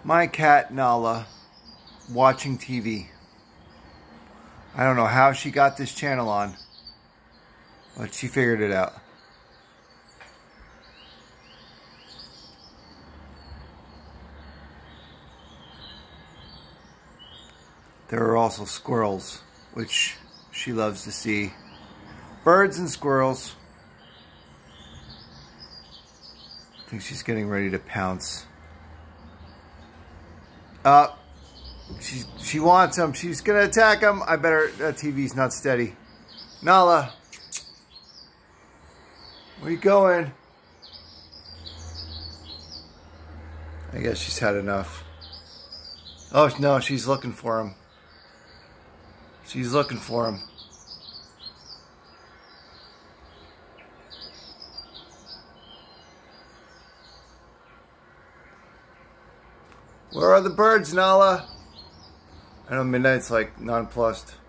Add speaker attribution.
Speaker 1: My cat Nala watching TV. I don't know how she got this channel on, but she figured it out. There are also squirrels, which she loves to see. Birds and squirrels. I think she's getting ready to pounce. She wants him. She's gonna attack him. I better. That TV's not steady. Nala, where you going? I guess she's had enough. Oh no, she's looking for him. She's looking for him. Where are the birds, Nala? I know midnight's like nonplussed.